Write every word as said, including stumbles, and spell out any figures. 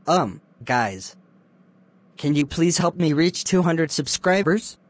Um, guys, can you please help me reach two hundred subscribers?